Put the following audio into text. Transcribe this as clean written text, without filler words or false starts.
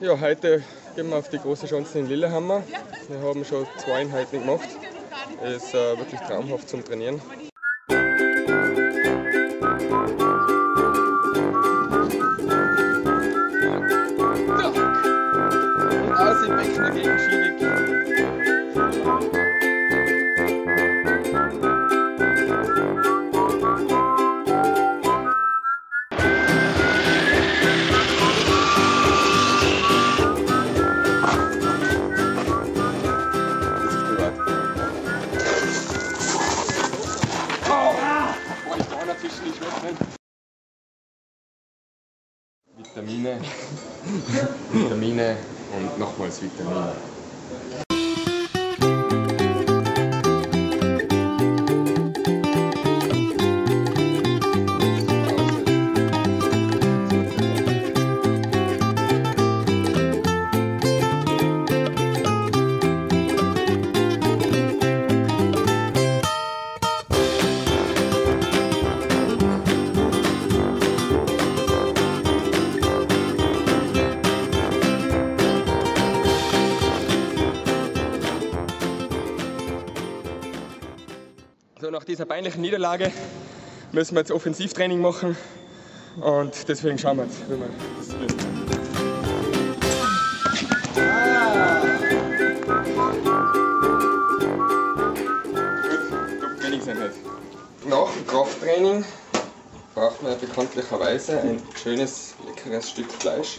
Ja, heute gehen wir auf die große Chance in Lillehammer. Wir haben schon 2 Einheiten gemacht. Es ist wirklich traumhaft zum Trainieren. Und aus im Becken dagegen schiebig. Vitamine und nochmals Vitamine. So, nach dieser peinlichen Niederlage müssen wir jetzt Offensivtraining machen und deswegen schauen wir jetzt, wie wir das lösen. Gut, Top-Trainingseinheit. Nach dem Krafttraining braucht man bekanntlicherweise ein schönes, leckeres Stück Fleisch.